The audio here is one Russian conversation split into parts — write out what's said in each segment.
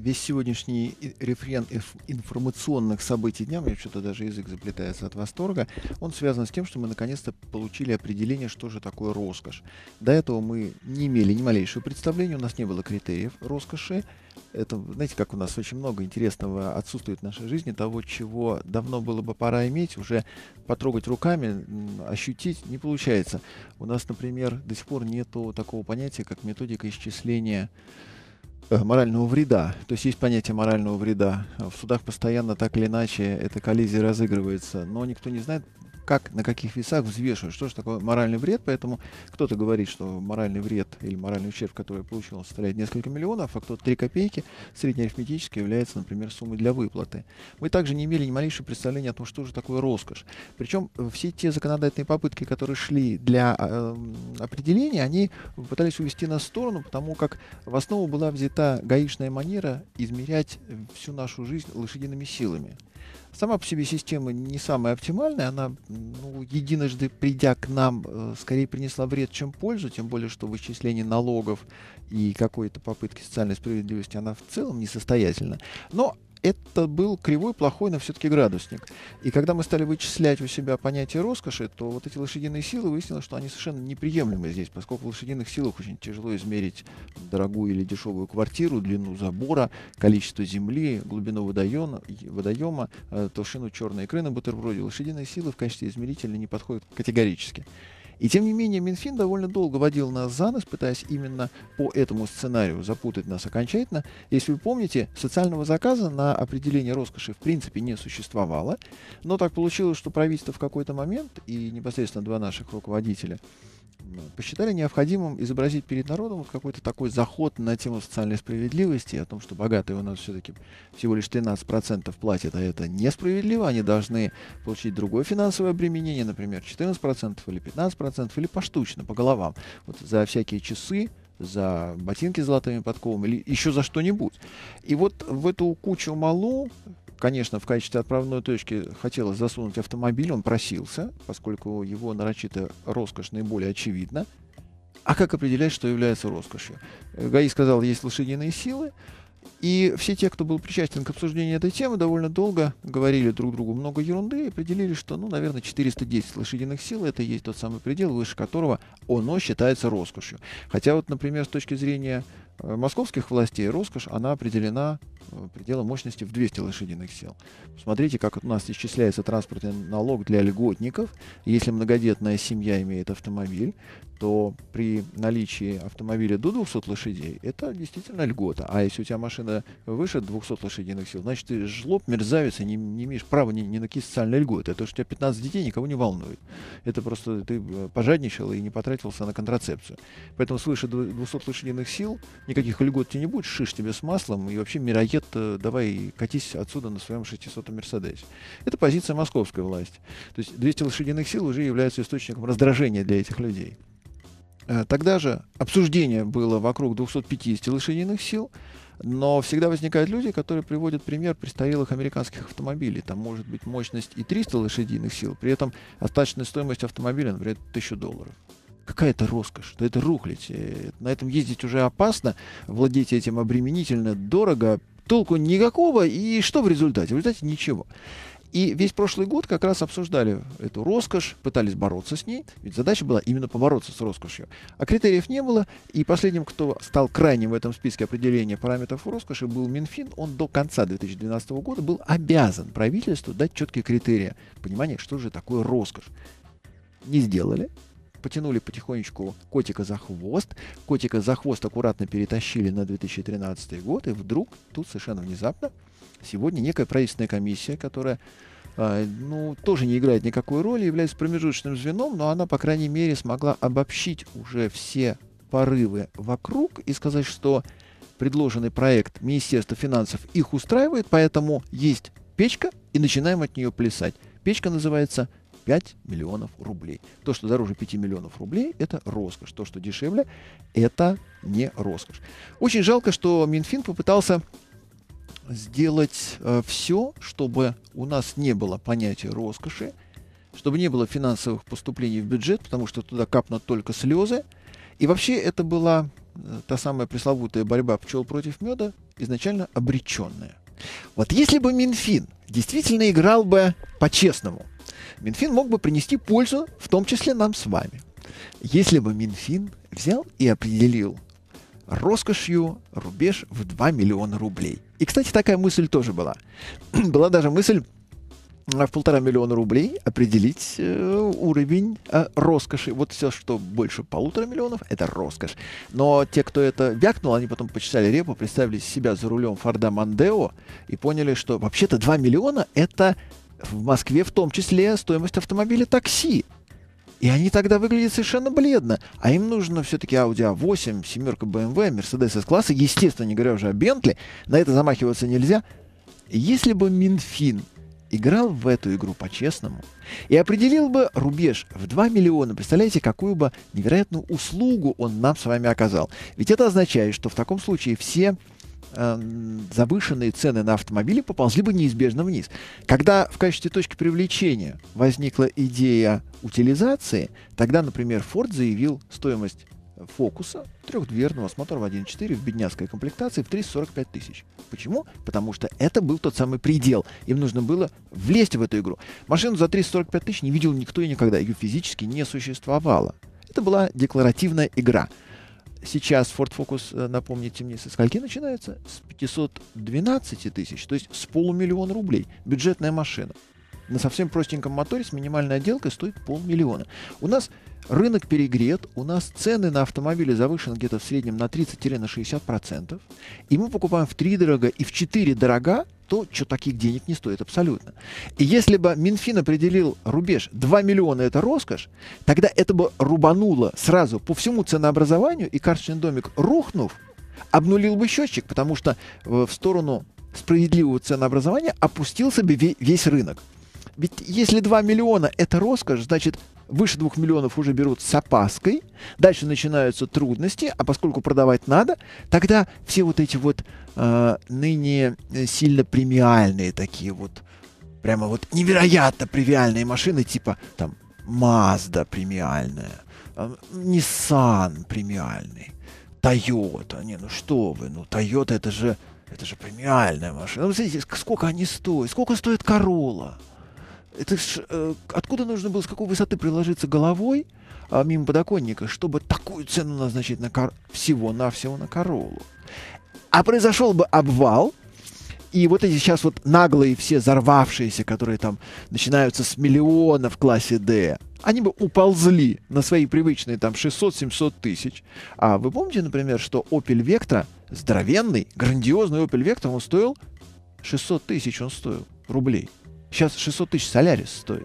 Весь сегодняшний рефрен информационных событий дня, мне что-то даже язык заплетается от восторга, он связан с тем, что мы наконец-то получили определение, что же такое роскошь. До этого мы не имели ни малейшего представления, у нас не было критериев роскоши. Это, знаете, как у нас очень много интересного отсутствует в нашей жизни, того, чего давно было бы пора иметь, уже потрогать руками, ощутить не получается. У нас, например, до сих пор нету такого понятия, как методика исчисления морального вреда. То есть есть понятие морального вреда. В судах постоянно так или иначе эта коллизия разыгрывается, но никто не знает, как, на каких весах взвешивать, что же такое моральный вред. Поэтому кто-то говорит, что моральный вред или моральный ущерб, который получил, он составляет несколько миллионов, а кто-то 3 копейки, среднеарифметически является, например, суммой для выплаты. Мы также не имели ни малейшего представления о том, что же такое роскошь. Причем все те законодательные попытки, которые шли для определения, они пытались увести нас в сторону, потому как в основу была взята гаишная манера измерять всю нашу жизнь лошадиными силами. Сама по себе система не самая оптимальная, она, единожды придя к нам, скорее принесла вред, чем пользу, тем более, что вычисление налогов и какой-то попытки социальной справедливости, она в целом несостоятельна. Но это был кривой, плохой, но все-таки градусник. И когда мы стали вычислять у себя понятие роскоши, то вот эти лошадиные силы, выяснилось, что они совершенно неприемлемы здесь, поскольку в лошадиных силах очень тяжело измерить дорогую или дешевую квартиру, длину забора, количество земли, глубину водоема, толщину черной икры на бутерброде. Лошадиные силы в качестве измерителя не подходят категорически. И тем не менее Минфин довольно долго водил нас за нос, пытаясь именно по этому сценарию запутать нас окончательно. Если вы помните, социального заказа на определение роскоши в принципе не существовало, но так получилось, что правительство в какой-то момент и непосредственно два наших руководителя посчитали необходимым изобразить перед народом вот какой-то такой заход на тему социальной справедливости, о том, что богатые у нас все-таки всего лишь 13% платят, а это несправедливо, они должны получить другое финансовое обременение, например, 14% или 15%, или поштучно, по головам, вот за всякие часы, за ботинки с золотыми подковами или еще за что-нибудь. И вот в эту кучу малу, конечно, в качестве отправной точки хотелось засунуть автомобиль, он просился, поскольку его нарочитая роскошь наиболее очевидна. А как определять, что является роскошью? ГАИ сказал, есть лошадиные силы, и все те, кто был причастен к обсуждению этой темы, довольно долго говорили друг другу много ерунды и определили, что, наверное, 410 лошадиных сил — это и есть тот самый предел, выше которого оно считается роскошью. Хотя вот, например, с точки зрения московских властей роскошь, она определена пределом мощности в 200 лошадиных сил. Смотрите, как у нас исчисляется транспортный налог для льготников. Если многодетная семья имеет автомобиль, то при наличии автомобиля до 200 лошадей это действительно льгота. А если у тебя машина выше 200 лошадиных сил, значит, ты жлоб, мерзавец, и не имеешь права ни на какие социальные льготы. То, что у тебя 15 детей, никого не волнует. Это просто ты пожадничал и не потратился на контрацепцию. Поэтому свыше 200 лошадиных сил никаких льгот тебе не будет, шиш тебе с маслом, и вообще мироед, давай катись отсюда на своем 600-м Мерседесе. Это позиция московской власти. То есть 200 лошадиных сил уже являются источником раздражения для этих людей. Тогда же обсуждение было вокруг 250 лошадиных сил, но всегда возникают люди, которые приводят пример престарелых американских автомобилей. Там может быть мощность и 300 лошадиных сил, при этом остаточная стоимость автомобиля, например, $1000. Какая это роскошь, да это рухлядь. На этом ездить уже опасно, владеть этим обременительно, дорого, толку никакого, и что в результате? В результате ничего. И весь прошлый год как раз обсуждали эту роскошь, пытались бороться с ней, ведь задача была именно побороться с роскошью. А критериев не было, и последним, кто стал крайним в этом списке определения параметров роскоши, был Минфин. Он до конца 2012 года был обязан правительству дать четкие критерии понимания, что же такое роскошь. Не сделали. Потянули потихонечку котика за хвост. Котика за хвост аккуратно перетащили на 2013 год, и вдруг, тут совершенно внезапно, сегодня некая правительственная комиссия, которая тоже не играет никакой роли, является промежуточным звеном, но она, по крайней мере, смогла обобщить уже все порывы вокруг и сказать, что предложенный проект Министерства финансов их устраивает, поэтому есть печка, и начинаем от нее плясать. Печка называется 5 миллионов рублей. То, что дороже 5 миллионов рублей, это роскошь. То, что дешевле, это не роскошь. Очень жалко, что Минфин попытался сделать все, чтобы у нас не было понятия роскоши, чтобы не было финансовых поступлений в бюджет, потому что туда капнут только слезы. И вообще это была та самая пресловутая борьба пчел против меда, изначально обреченная. Вот если бы Минфин действительно играл бы по-честному, Минфин мог бы принести пользу, в том числе нам с вами. Если бы Минфин взял и определил роскошью рубеж в 2 миллиона рублей. И, кстати, такая мысль тоже была. Была даже мысль в 1,5 миллиона рублей определить уровень роскоши. Вот все, что больше 1,5 миллиона, это роскошь. Но те, кто это вякнул, они потом почесали репу, представили себя за рулем Форда Мондео и поняли, что вообще-то 2 миллиона это в Москве в том числе стоимость автомобиля такси. И они тогда выглядят совершенно бледно. А им нужно все-таки Audi A8, семерка BMW, Mercedes S-класса, естественно, не говоря уже о Bentley. На это замахиваться нельзя. Если бы Минфин играл в эту игру по-честному и определил бы рубеж в 2 миллиона, представляете, какую бы невероятную услугу он нам с вами оказал. Ведь это означает, что в таком случае все завышенные цены на автомобили поползли бы неизбежно вниз. Когда в качестве точки привлечения возникла идея утилизации, тогда, например, Ford заявил стоимость Фокуса трехдверного с мотором 1.4 в бедняцкой комплектации в 345 тысяч. Почему? Потому что это был тот самый предел. Им нужно было влезть в эту игру. Машину за 345 тысяч не видел никто и никогда. Ее физически не существовало. Это была декларативная игра. Сейчас Ford Focus, напомните мне, со скольки начинается? С 512 тысяч, то есть с 500 000 рублей. Бюджетная машина. На совсем простеньком моторе с минимальной отделкой стоит 500 000. У нас рынок перегрет, у нас цены на автомобили завышены где-то в среднем на 30-60%. И мы покупаем в 3 дорого и в 4 дорога, то, что таких денег не стоит абсолютно. И если бы Минфин определил рубеж 2 миллиона это роскошь, тогда это бы рубануло сразу по всему ценообразованию, и карточный домик, рухнув, обнулил бы счетчик, потому что в сторону справедливого ценообразования опустился бы весь рынок. Ведь если 2 миллиона это роскошь, значит выше 2 миллионов уже берут с опаской, дальше начинаются трудности, а поскольку продавать надо, тогда все вот эти вот ныне сильно премиальные такие вот, прямо вот невероятно премиальные машины, типа там Mazda премиальная, Nissan премиальный, Toyota, не, ну что вы, ну Toyota это же премиальная машина. Ну, смотрите, сколько они стоят, сколько стоит Corolla. Это ж, откуда нужно было, с какой высоты приложиться головой мимо подоконника, чтобы такую цену назначить всего-навсего на Короллу. А произошел бы обвал, и вот эти сейчас вот наглые все взорвавшиеся, которые там начинаются с миллиона в классе D, они бы уползли на свои привычные там 600-700 тысяч. А вы помните, например, что Opel Vectra, здоровенный, грандиозный Opel Vectra, он стоил 600 тысяч, рублей. Сейчас 600 тысяч Солярис стоит.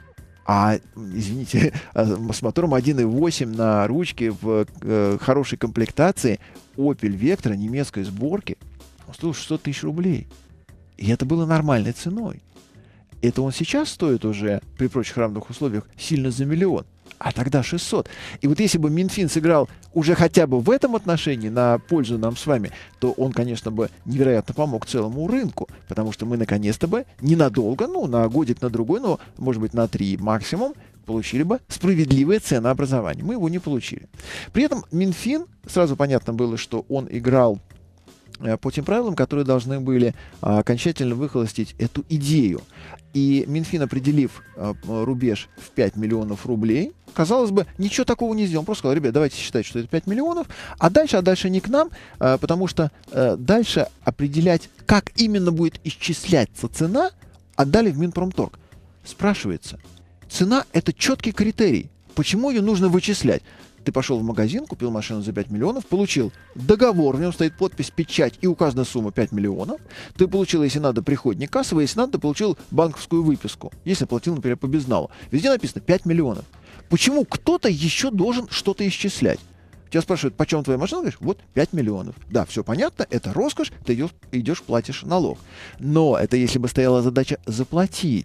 А, извините, с мотором 1.8 на ручке в хорошей комплектации Opel Vectra немецкой сборки он стоил 600 тысяч рублей. И это было нормальной ценой. Это он сейчас стоит уже, при прочих равных условиях, сильно за миллион. А тогда 600. И вот если бы Минфин сыграл уже хотя бы в этом отношении на пользу нам с вами, то он, конечно, бы невероятно помог целому рынку, потому что мы наконец-то бы ненадолго, ну, на годик, на другой, но, может быть, на 3 максимум, получили бы справедливое ценообразование. Мы его не получили. При этом Минфин, сразу понятно было, что он играл по тем правилам, которые должны были окончательно выхолостить эту идею. И Минфин, определив рубеж в 5 миллионов рублей, казалось бы, ничего такого не сделал. Он просто сказал: ребят, давайте считать, что это 5 миллионов, а дальше не к нам, потому что дальше определять, как именно будет исчисляться цена, отдали в Минпромторг. Спрашивается, цена — это четкий критерий. Почему ее нужно вычислять? Ты пошел в магазин, купил машину за 5 миллионов, получил договор, в нем стоит подпись, печать и указана сумма 5 миллионов. Ты получил, если надо, приходник кассовый, если надо, ты получил банковскую выписку. Если платил, например, по безналу. Везде написано 5 миллионов. Почему кто-то еще должен что-то исчислять? Тебя спрашивают, почем твоя машина? Говоришь, вот 5 миллионов. Да, все понятно, это роскошь, ты идешь, платишь налог. Но это если бы стояла задача заплатить.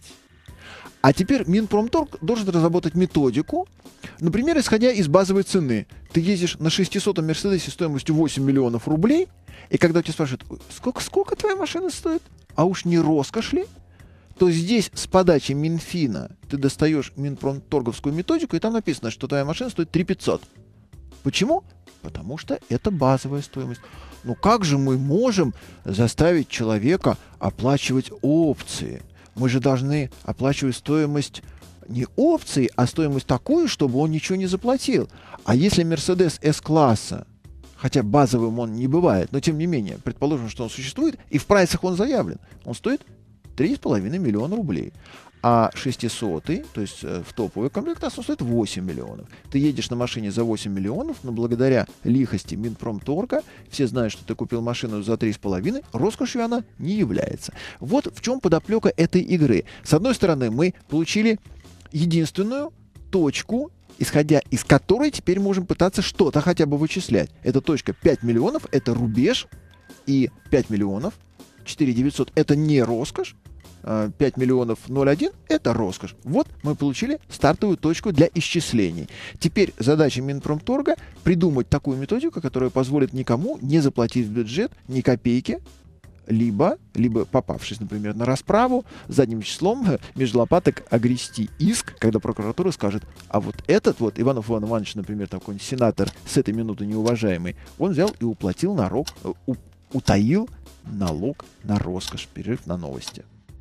А теперь Минпромторг должен разработать методику, например, исходя из базовой цены. Ты ездишь на 600-м Мерседесе стоимостью 8 миллионов рублей, и когда тебя спрашивают, сколько твоя машина стоит, а уж не роскошь ли, то здесь с подачи Минфина ты достаешь Минпромторговскую методику, и там написано, что твоя машина стоит 3 500. Почему? Потому что это базовая стоимость. Ну как же мы можем заставить человека оплачивать опции? Мы же должны оплачивать стоимость не опции, а стоимость такую, чтобы он ничего не заплатил. А если Mercedes S-класса, хотя базовым он не бывает, но тем не менее, предположим, что он существует, и в прайсах он заявлен, он стоит 3,5 миллиона рублей. А 600-й, то есть в топовой комплектации, он стоит 8 миллионов. Ты едешь на машине за 8 миллионов, но благодаря лихости Минпромторга, все знают, что ты купил машину за 3,5, роскошью она не является. Вот в чем подоплека этой игры. С одной стороны, мы получили единственную точку, исходя из которой теперь можем пытаться что-то хотя бы вычислять. Эта точка 5 миллионов, это рубеж, и 5 миллионов, 4900 это не роскошь, 5 миллионов 0,1 это роскошь. Вот мы получили стартовую точку для исчислений. Теперь задача Минпромторга придумать такую методику, которая позволит никому не заплатить в бюджет ни копейки, либо попавшись, например, на расправу, задним числом между лопаток огрести иск, когда прокуратура скажет, а вот этот вот Иванов Иван Иванович, например, такой сенатор с этой минуты неуважаемый, он взял и уплатил налог, утаил налог на роскошь. Перерыв на новости.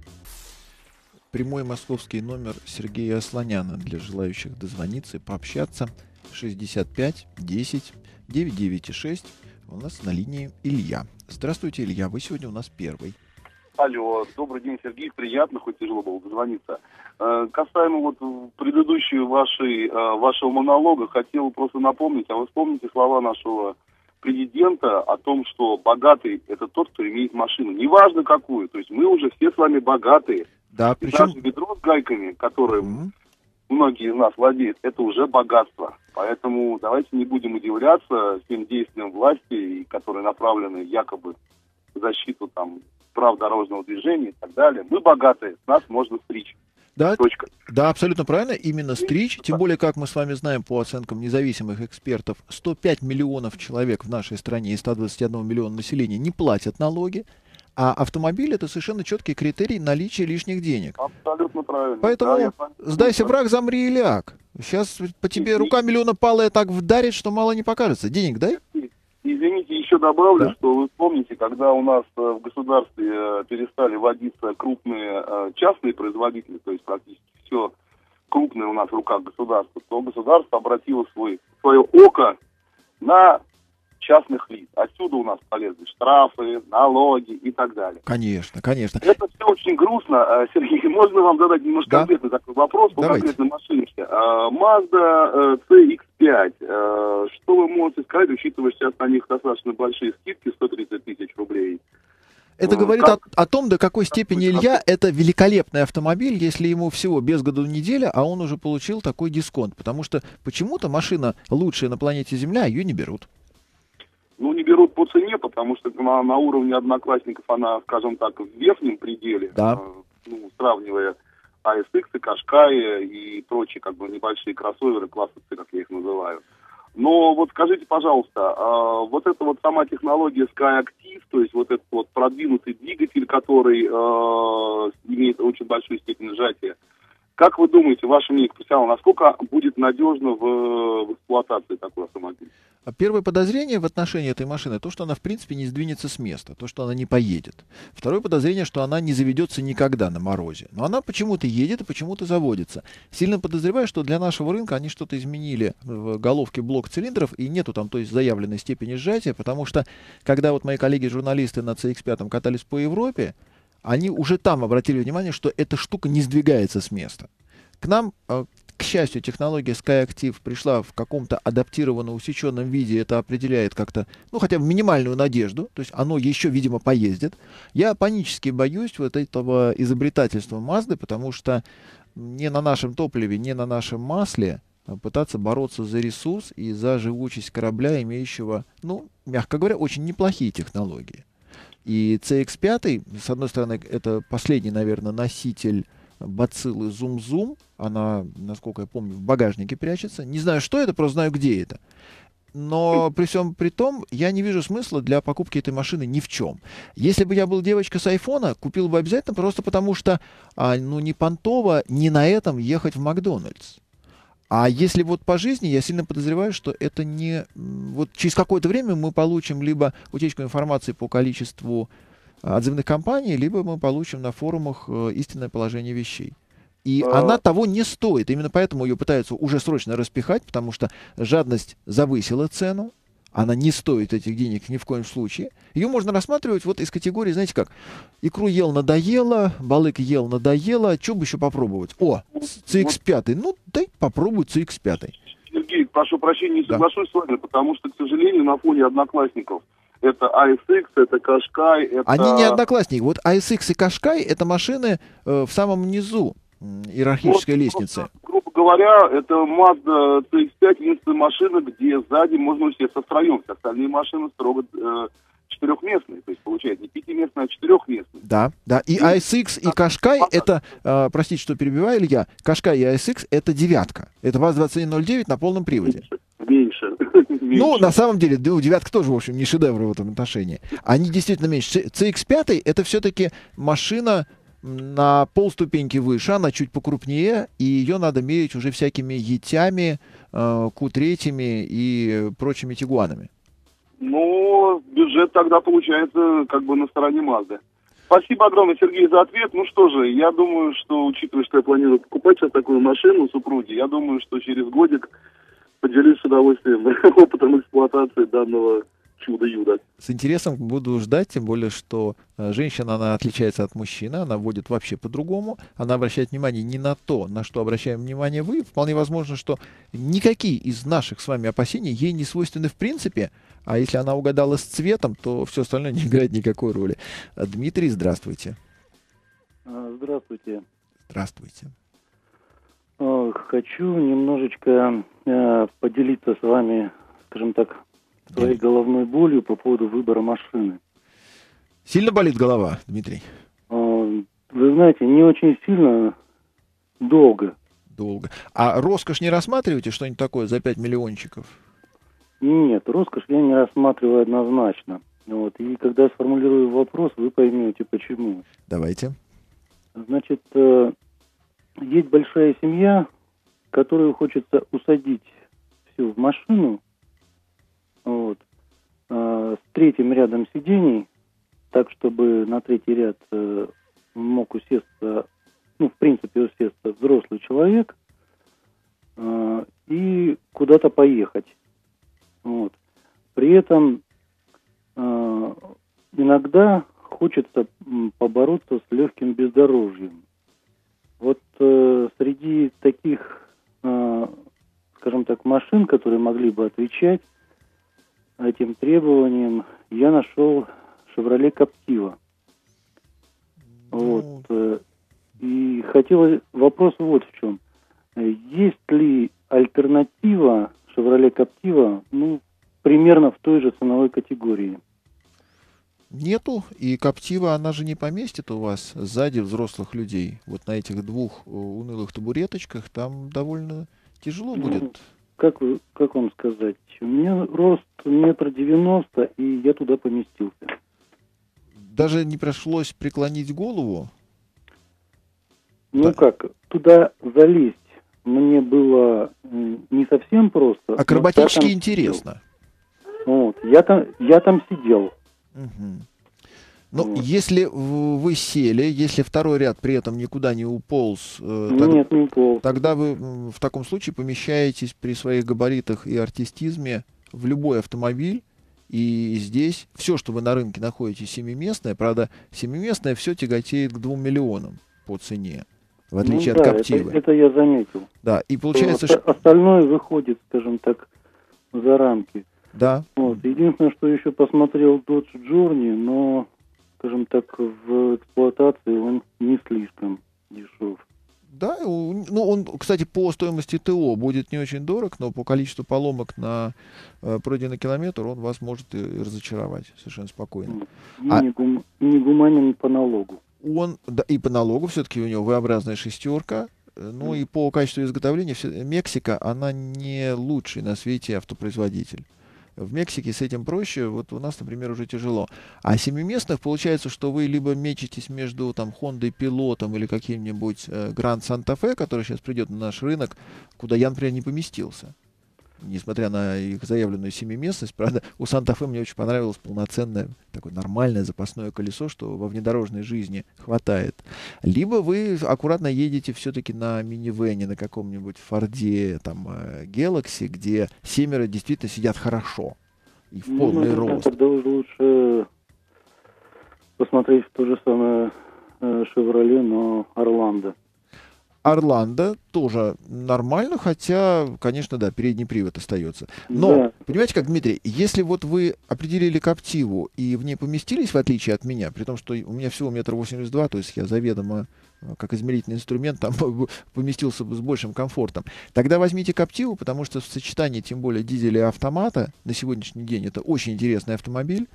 Прямой московский номер Сергея Асланяна для желающих дозвониться и пообщаться. 65 10 996. У нас на линии Илья. Здравствуйте, Илья. Вы сегодня у нас первый. Алло, добрый день, Сергей. Приятно, хоть тяжело было дозвониться. Касаемо вот предыдущего вашего монолога, хотел просто напомнить, а вы вспомните слова нашего президента о том, что богатый – это тот, кто имеет машину. Неважно какую. То есть мы уже все с вами богатые. Да, причем... Даже ведро с гайками, которым многие из нас владеют, это уже богатство. Поэтому давайте не будем удивляться тем действиям власти, которые направлены якобы в защиту прав дорожного движения и так далее. Мы богатые, нас можно стричь. Да, точка. Да, абсолютно правильно, именно стричь. Тем более, как мы с вами знаем по оценкам независимых экспертов, 105 миллионов человек в нашей стране и 121 миллиона населения не платят налоги. А автомобиль — это совершенно четкий критерий наличия лишних денег. Абсолютно правильно. Поэтому сдайся, враг, замри и ляг. Сейчас по тебе рука миллиона палая так вдарит, что мало не покажется. Денег дай? Извините, еще добавлю, что вы помните, когда у нас в государстве перестали вводиться крупные частные производители, то есть практически все крупное у нас в руках государства, то государство обратило свое око на частных лиц. Отсюда у нас полезли штрафы, налоги и так далее. Конечно, конечно. Это все очень грустно. Сергей, можно вам задать немножко конкретный такой вопрос по конкретной машинке? Mazda CX-5. Что вы можете сказать, учитывая, что сейчас на них достаточно большие скидки, 130 тысяч рублей? Это говорит о том, до какой степени Илья это великолепный автомобиль, если ему всего без году неделя, а он уже получил такой дисконт. Потому что почему-то машина лучшая на планете Земля, ее не берут. Ну, не берут по цене, потому что на уровне одноклассников она, скажем так, в верхнем пределе, сравнивая ASX, и Qashqai и прочие небольшие кроссоверы класса C, как я их называю. Но вот скажите, пожалуйста, вот эта вот сама технология SkyActiv, то есть вот этот вот продвинутый двигатель, который имеет очень большую степень сжатия, как вы думаете, ваше мнение, профессионал, насколько будет надежно в эксплуатации такой автомобиль? Первое подозрение в отношении этой машины — то, что она в принципе не сдвинется с места, то, что она не поедет. Второе подозрение, что она не заведется никогда на морозе. Но она почему-то едет и почему-то заводится. Сильно подозреваю, что для нашего рынка они что-то изменили в головке блок цилиндров, и нету там, то есть, заявленной степени сжатия, потому что, когда вот мои коллеги-журналисты на CX-5 катались по Европе, они уже там обратили внимание, что эта штука не сдвигается с места. К нам, к счастью, технология SkyActiv пришла в каком-то адаптированном, усеченном виде. Это определяет как-то, хотя бы минимальную надежду. То есть оно еще, видимо, поездит. Я панически боюсь вот этого изобретательства Mazda, потому что не на нашем топливе, не на нашем масле пытаться бороться за ресурс и за живучесть корабля, имеющего, мягко говоря, очень неплохие технологии. И CX-5, с одной стороны, это последний, наверное, носитель бациллы Zoom-Zoom. Она, насколько я помню, в багажнике прячется. Не знаю, что это, просто знаю, где это. Но при всем при том, я не вижу смысла для покупки этой машины ни в чем. Если бы я был девочка с айфона, купил бы обязательно, просто потому что не понтово ни на этом ехать в Макдональдс. А если вот по жизни, я сильно подозреваю, что это не... Вот через какое-то время мы получим либо утечку информации по количеству отзывных компаний, либо мы получим на форумах истинное положение вещей. И она того не стоит. Именно поэтому ее пытаются уже срочно распихать, потому что жадность завысила цену. Она не стоит этих денег ни в коем случае. Ее можно рассматривать вот из категории, знаете как, икру ел, надоело, балык ел, надоело, что бы еще попробовать? О, CX-5, ну дай попробуй CX-5. Сергей, прошу прощения, не соглашусь с вами, потому что, к сожалению, на фоне одноклассников это ASX, это Qashqai, это... Они не одноклассники. Вот ASX и Qashqai это машины в самом низу иерархической лестницы. Грубо говоря, это Mazda CX-5, единственная машина, где сзади можно усесться втроем. Все остальные машины строго четырехместные. То есть, получается, не пятиместные, а четырехместные. Да, да. И ASX, и Qashqai это, простите, что перебиваю, Илья, Qashqai и ASX это девятка. Это ВАЗ-2109 на полном приводе. Меньше. Ну, на самом деле, девятка тоже, в общем, не шедевр в этом отношении. Они действительно меньше. CX-5 это все-таки машина на полступеньки выше, она чуть покрупнее, и ее надо мерить уже всякими етями, Q3 и прочими тигуанами. Ну, бюджет тогда получается как бы на стороне Мазды. Спасибо огромное, Сергей, за ответ. Ну что же, я думаю, что, учитывая, что я планирую покупать сейчас такую машину супруги, я думаю, что через годик поделюсь с удовольствием опытом эксплуатации данного чудо-юдо. С интересом буду ждать, тем более, что женщина, она отличается от мужчины, она водит вообще по-другому, она обращает внимание не на то, на что обращаем внимание вы. Вполне возможно, что никакие из наших с вами опасений ей не свойственны в принципе, а если она угадала с цветом, то все остальное не играет никакой роли. Дмитрий, здравствуйте. Здравствуйте. Здравствуйте. Хочу немножечко поделиться с вами, скажем так, своей головной болью по поводу выбора машины. Сильно болит голова, Дмитрий? Вы знаете, не очень сильно, долго. Долго. А роскошь не рассматриваете, что-нибудь такое за 5 миллиончиков? Нет, роскошь я не рассматриваю однозначно. Вот. И когда я сформулирую вопрос, вы поймете, почему. Давайте. Значит, есть большая семья, которую хочется усадить всю в машину, вот, с третьим рядом сидений, так, чтобы на третий ряд мог усесться, ну, в принципе, усесться взрослый человек и куда-то поехать. Вот. При этом иногда хочется побороться с легким бездорожьем. Вот среди таких, скажем так, машин, которые могли бы отвечать этим требованиям, я нашел Chevrolet Captiva. Вот. И хотелось... Вопрос вот в чем. Есть ли альтернатива Chevrolet Captiva, ну, примерно в той же ценовой категории? Нету, и Captiva, она же не поместит у вас сзади взрослых людей. Вот на этих двух унылых табуреточках там довольно тяжело будет. Как вам сказать? У меня рост 1,90 м, и я туда поместился. Даже не пришлось преклонить голову? Ну да. Как, туда залезть мне было не совсем просто. Акробатически интересно. Вот, я там сидел. Угу. Ну, вот. Если вы сели, если второй ряд при этом никуда не уполз, Нет, не уполз. Тогда вы в таком случае помещаетесь при своих габаритах и артистизме в любой автомобиль, и здесь все, что вы на рынке находите, семиместное, правда, семиместное все тяготеет к 2 миллионам по цене, в отличие от Captiva. Это я заметил. Да, и получается, остальное выходит, скажем так, за рамки. Да. Вот. Единственное, что еще посмотрел Dodge Journey, но, скажем так, в эксплуатации он не слишком дешев. Да, ну он, кстати, по стоимости ТО будет не очень дорог, но по количеству поломок на пройденный километр он вас может и разочаровать совершенно спокойно. И не гуманен по налогу. Он, да, и по налогу все-таки у него V-образная шестерка. Ну и по качеству изготовления Мексика, она не лучший на свете автопроизводитель. В Мексике с этим проще, вот у нас, например, уже тяжело. А семиместных получается, что вы либо мечетесь между там Хондой Пилотом или каким-нибудь Гранд Санта-Фе, который сейчас придет на наш рынок, куда я, например, не поместился. Несмотря на их заявленную семиместность, правда, у Санта-Фе мне очень понравилось полноценное, такое нормальное запасное колесо, что во внедорожной жизни хватает. Либо вы аккуратно едете все-таки на минивэне, на каком-нибудь Форде, там, Galaxy, где семеро действительно сидят хорошо и в полный рост. Тогда уже лучше посмотреть в то же самое Chevrolet, но Орландо. Орландо тоже нормально, хотя, конечно, да, передний привод остается. Но, да. Понимаете как, Дмитрий, если вот вы определили Captiva и в ней поместились, в отличие от меня, при том, что у меня всего 1,82 м, то есть я заведомо, как измерительный инструмент, там поместился бы с большим комфортом, тогда возьмите Captiva, потому что в сочетании, тем более, дизеля и автомата на сегодняшний день это очень интересный автомобиль.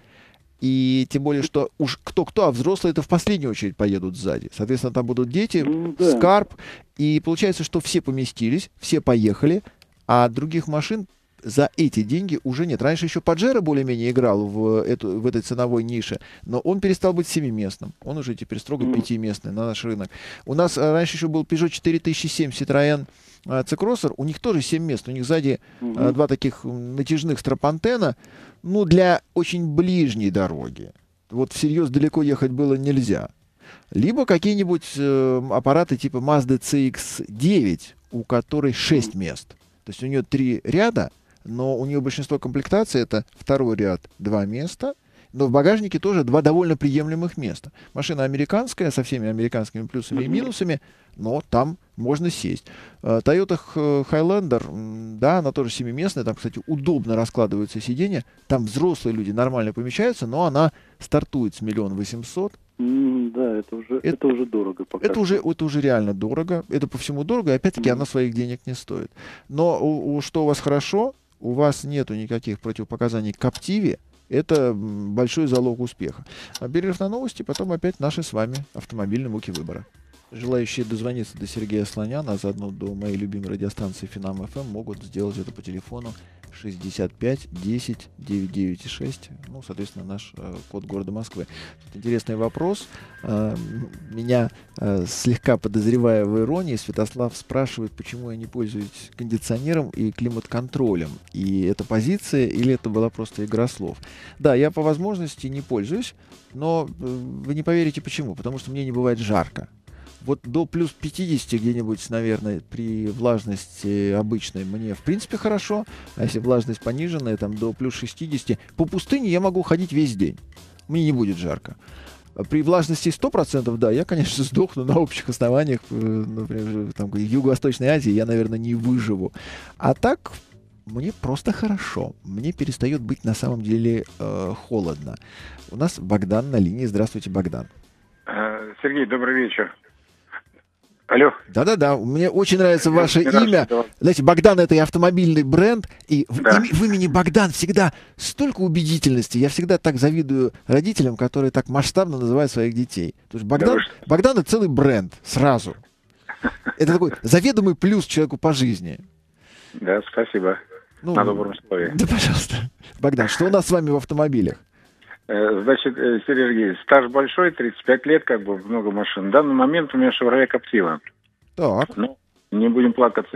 И тем более, что уж кто-кто, а взрослые это в последнюю очередь поедут сзади. Соответственно, там будут дети, скарб. И получается, что все поместились, все поехали, а других машин за эти деньги уже нет. Раньше еще Паджеро более-менее играл в этой ценовой нише, но он перестал быть семиместным. Он уже теперь строго пятиместный на наш рынок. У нас раньше еще был Peugeot 4007 Citroën C-Crosser, у них тоже 7 мест. У них сзади два таких натяжных стропантена, ну, для очень ближней дороги. Вот всерьез далеко ехать было нельзя. Либо какие-нибудь аппараты типа Mazda CX-9, у которой 6 мест. То есть у нее 3 ряда, но у нее большинство комплектаций это второй ряд 2 места, но в багажнике тоже 2 довольно приемлемых места. Машина американская, со всеми американскими плюсами и минусами, но там можно сесть. Toyota Highlander, да, она тоже семиместная, там, кстати, удобно раскладываются сиденья, там взрослые люди нормально помещаются, но она стартует с 1 800 000. Да, это уже дорого. Это уже реально дорого, это по всему дорого, и опять-таки она своих денег не стоит. Но что у вас хорошо, у вас нету никаких противопоказаний к Captiva, это большой залог успеха. А перерыв на новости, потом опять наши с вами автомобильные муки выбора. Желающие дозвониться до Сергея Слоняна, а заодно до моей любимой радиостанции Финам ФМ, могут сделать это по телефону 65 10 996, ну, соответственно, наш код города Москвы. Тут интересный вопрос. Меня, слегка подозревая в иронии, Святослав спрашивает, почему я не пользуюсь кондиционером и климат-контролем. И это позиция или это была просто игра слов? Да, я по возможности не пользуюсь, но вы не поверите почему. Потому что мне не бывает жарко. Вот до плюс 50 где-нибудь, наверное, при влажности обычной мне, в принципе, хорошо. А если влажность пониженная, там до плюс 60, по пустыне я могу ходить весь день. Мне не будет жарко. При влажности 100%, да, я, конечно, сдохну на общих основаниях. Например, там, в Юго-Восточной Азии я, наверное, не выживу. А так, мне просто хорошо. Мне перестает быть на самом деле холодно. У нас Богдан на линии. Здравствуйте, Богдан. Сергей, добрый вечер. Алло. Да-да-да, мне очень нравится ваше имя. Знаете, Богдан — это и автомобильный бренд, и в имени Богдан всегда столько убедительности. Я всегда так завидую родителям, которые так масштабно называют своих детей. То есть Богдан — это целый бренд сразу. Это такой заведомый плюс человеку по жизни. Да, спасибо. На добром слове. Да, пожалуйста. Богдан, что у нас с вами в автомобилях? Значит, Сергей, стаж большой, 35 лет, как бы, много машин. В данный момент у меня Chevrolet Captiva. Так. Ну, не будем плакаться.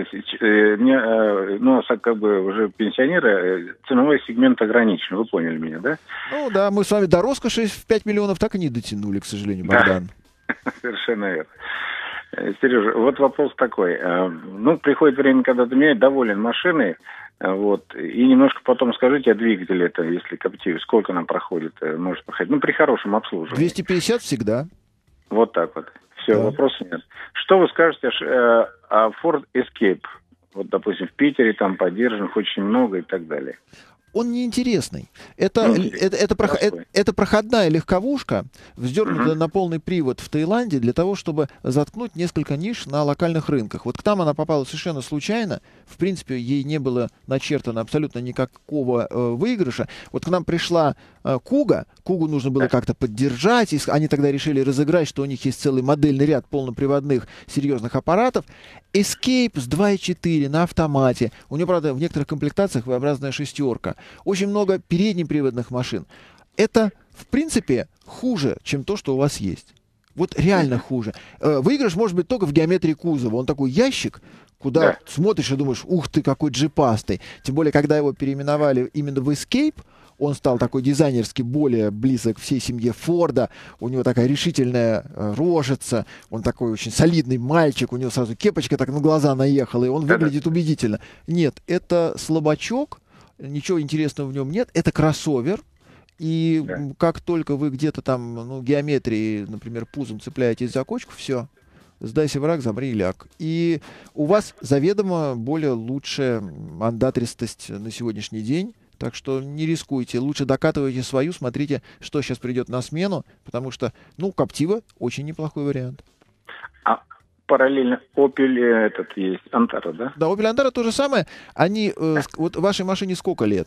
Ну, как бы уже пенсионеры, ценовой сегмент ограничен. Вы поняли меня, да? Ну, да, мы с вами до роскоши в 5 миллионов так и не дотянули, к сожалению, Богдан. Да. Совершенно верно. Сережа, вот вопрос такой. Ну, приходит время, когда ты меняешь, доволен машиной, вот, и немножко потом скажите о двигателе, это, если Captiva, сколько нам проходит, может проходить, ну, при хорошем обслуживании. 250 всегда. Вот так вот. Все, да. Вопросов нет. Что вы скажете о Ford Escape? Вот, допустим, в Питере там поддержанных очень много и так далее. Он неинтересный. Это проходная легковушка, вздернутая на полный привод в Таиланде для того, чтобы заткнуть несколько ниш на локальных рынках. Вот к нам она попала совершенно случайно. В принципе, ей не было начертано абсолютно никакого выигрыша. Вот к нам пришла Куга, Кугу нужно было как-то поддержать, и они тогда решили разыграть, что у них есть целый модельный ряд полноприводных серьезных аппаратов. Escape с 2.4 на автомате. У него, правда, в некоторых комплектациях V-образная шестерка. Очень много переднеприводных машин. Это, в принципе, хуже, чем то, что у вас есть. Вот реально хуже. Выигрыш может быть только в геометрии кузова. Он такой ящик, куда смотришь и думаешь, ух ты, какой джипастый. Тем более, когда его переименовали именно в Escape, он стал такой дизайнерски более близок всей семье Форда. У него такая решительная рожица. Он такой очень солидный мальчик. У него сразу кепочка так на глаза наехала, и он выглядит убедительно. Нет, это слабачок. Ничего интересного в нем нет. Это кроссовер. И как только вы где-то там, геометрии, например, пузом цепляетесь за кочку, все, сдайся, враг, замри и ляг. И у вас заведомо более лучшая андатристость на сегодняшний день. Так что не рискуйте, лучше докатывайте свою, смотрите, что сейчас придет на смену, потому что, Captiva очень неплохой вариант. А параллельно Opel есть, Antara, да? Да, Opel Antara то же самое. Они, вот вашей машине сколько лет?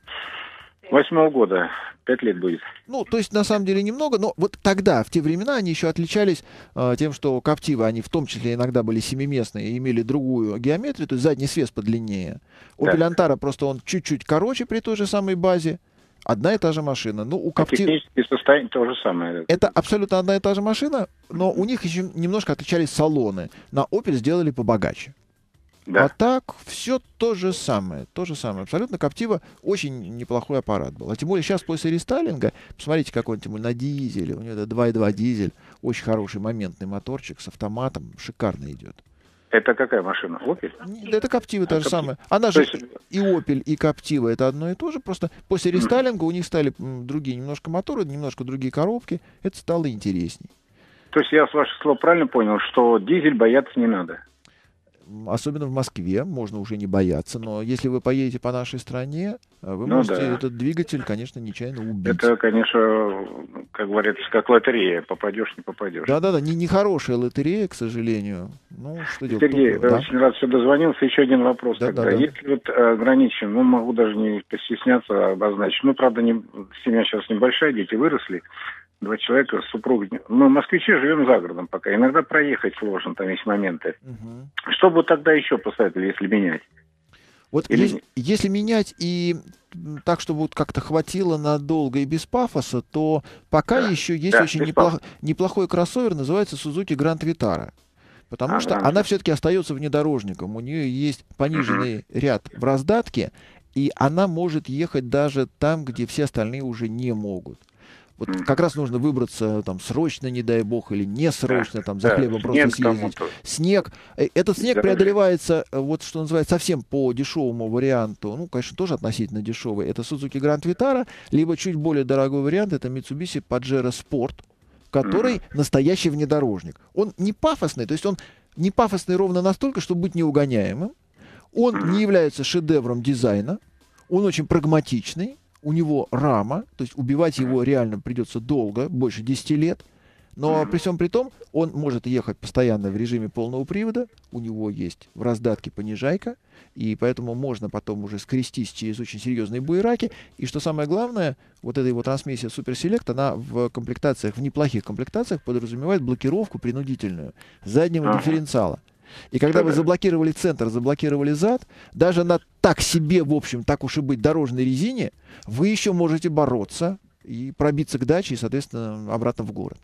8-го года, 5 лет будет. То есть, на самом деле, немного, но вот тогда, в те времена, они еще отличались тем, что Captiva, они в том числе иногда были семиместные и имели другую геометрию, то есть задний свес подлиннее. Opel Antara просто он чуть-чуть короче при той же самой базе, одна и та же машина. У Captiva... Техническое состояние то же самое. Это абсолютно одна и та же машина, но у них еще немножко отличались салоны. На Opel сделали побогаче. Да. А так, все то же самое. Абсолютно Captiva очень неплохой аппарат был. А тем более сейчас после рестайлинга, посмотрите, какой-нибудь на дизеле, у него 2.2 дизель, очень хороший моментный моторчик с автоматом, шикарно идет. Это какая машина? Opel? Это Captiva та же самая. Она же и Opel, и Captiva это одно и то же. Просто после рестайлинга у них стали другие немножко моторы, немножко другие коробки. Это стало интересней. То есть я с ваших слов правильно понял, что дизель бояться не надо? Особенно в Москве можно уже не бояться, но если вы поедете по нашей стране, вы можете этот двигатель, конечно, нечаянно убить. Это, конечно, как говорится, как лотерея, попадешь, не попадешь. Да-да-да, не хорошая лотерея, к сожалению. Что делать? Сергей, очень рад, что дозвонился. Еще один вопрос тогда. Если вот ограничим, могу даже не постесняться обозначить. Правда, семья сейчас небольшая, дети выросли. 2 человека, супруг. Москвичи живем за городом пока. Иногда проехать сложно, там есть моменты. Что бы тогда еще посоветовали, если менять? Вот если менять и так, чтобы вот как-то хватило надолго и без пафоса, то пока еще есть очень неплохой кроссовер, называется Suzuki Grand Vitara. Потому что она все-таки остается внедорожником. У нее есть пониженный ряд в раздатке, и она может ехать даже там, где все остальные уже не могут. Вот как раз нужно выбраться там срочно, не дай бог, или не срочно, там за хлебом просто съездить. Снег. Этот снег преодолевается, вот что называется, совсем по дешевому варианту. Конечно, тоже относительно дешевый. Это Suzuki Grand Vitara, либо чуть более дорогой вариант, это Mitsubishi Pajero Sport, который настоящий внедорожник. Он не пафосный, то есть он не пафосный ровно настолько, чтобы быть неугоняемым. Он не является шедевром дизайна. Он очень прагматичный. У него рама, то есть убивать его реально придется долго, больше 10 лет. Но при всем при том, он может ехать постоянно в режиме полного привода. У него есть в раздатке понижайка. И поэтому можно потом уже скрестись через очень серьезные буераки. И что самое главное, вот эта его трансмиссия Super Select, она в комплектациях, в неплохих комплектациях подразумевает блокировку принудительную заднего дифференциала. И когда вы заблокировали центр, заблокировали зад, даже на так себе, в общем, так уж и быть, дорожной резине, вы еще можете бороться и пробиться к даче и, соответственно, обратно в город.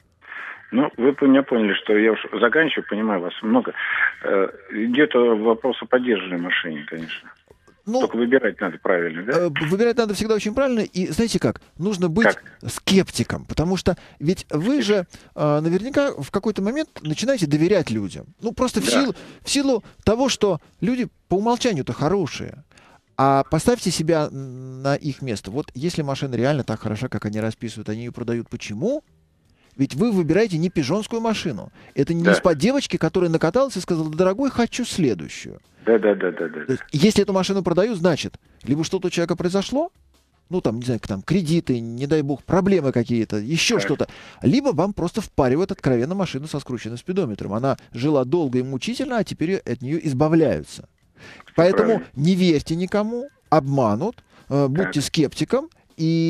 Вы меня поняли, что я уж заканчиваю, понимаю, вас много. Идет вопрос о поддержанной машине, конечно. Только выбирать надо правильно, да? Выбирать надо всегда очень правильно. И знаете как? Нужно быть скептиком. Потому что ведь вы же наверняка в какой-то момент начинаете доверять людям. Просто в силу того, что люди по умолчанию-то хорошие. А поставьте себя на их место. Вот если машина реально так хороша, как они расписывают, они ее продают. Почему? Ведь вы выбираете не пижонскую машину. Это не из-под девочки, которая накаталась и сказала: дорогой, хочу следующую. Да. Если эту машину продаю, значит, либо что-то у человека произошло, не знаю, кредиты, не дай бог, проблемы какие-то, еще что-то, либо вам просто впаривают откровенно машину со скрученным спидометром. Она жила долго и мучительно, а теперь от нее избавляются. Поэтому не верьте никому, обманут, будьте скептиком и